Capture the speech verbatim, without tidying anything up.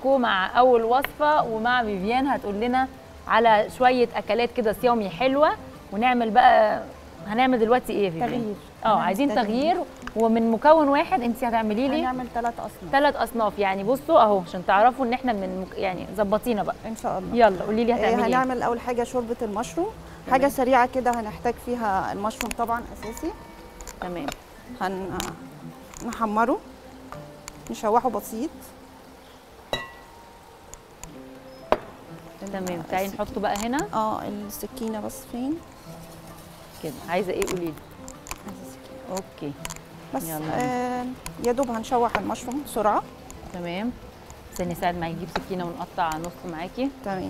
كوكو مع اول وصفه، ومع فيفيان هتقول لنا على شويه اكلات كده صيامي حلوه. ونعمل بقى، هنعمل دلوقتي ايه يا فيفيان؟ تغيير. اه عايزين تغيير. تغيير ومن مكون واحد. انت هتعملي لي هنعمل ثلاث اصناف. ثلاث اصناف يعني. بصوا اهو عشان تعرفوا ان احنا من مك... يعني ظبطينا بقى ان شاء الله. يلا قولي لي هتعملي ايه. هنعمل اول حاجه شوربه المشروم، حاجه سريعه كده. هنحتاج فيها المشروم طبعا اساسي. تمام. هن نحمره نشوحه بسيط. تمام. تعالي نحطه بقى هنا. اه السكينه بس فين كده؟ عايزه ايه قولي لي. اوكي بس آه يا دوب هنشوح المشروم بسرعه. تمام. استني ساعد معاكي نجيب سكينه ونقطع نص معاكي. تمام.